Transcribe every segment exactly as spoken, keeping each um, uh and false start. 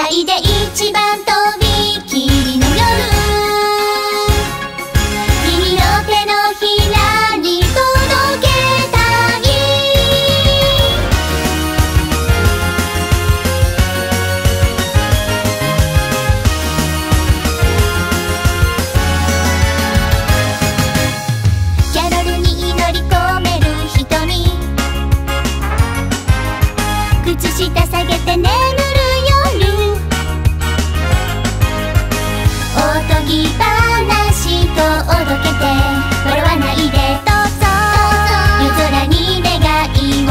界で一番とびきりの夜、君の手のひらに届けたい。キャロルに祈り込める瞳、靴下下げて眠る夜、おとぎ話とおどけて笑わないでどうぞ、夜空に願いを。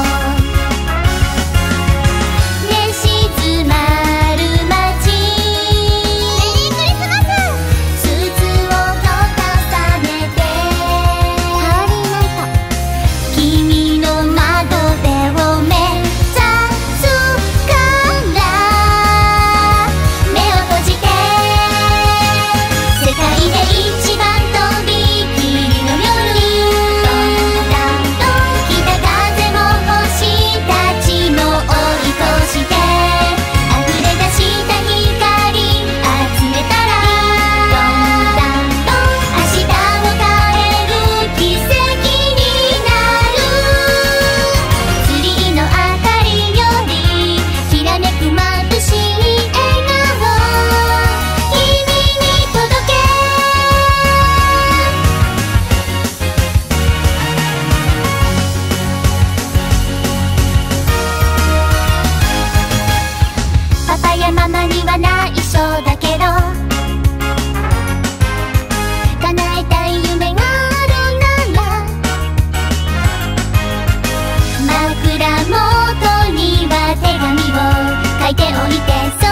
ね静まる街、メリークリスマス。鈴を重ねてハーリーナイト、君の窓辺を目指すから目を閉じて、世界で一番とびきりの夜、どんだんと北風も星たちも追い越して、溢れ出した光集めたら、どんだんと明日を変える奇跡になる。ツリーの明かりよりきらめく眩しい笑顔、君に届け。パパやママには内緒だけど、叶えたい夢があるなら、枕元には手紙を書いておいて、そ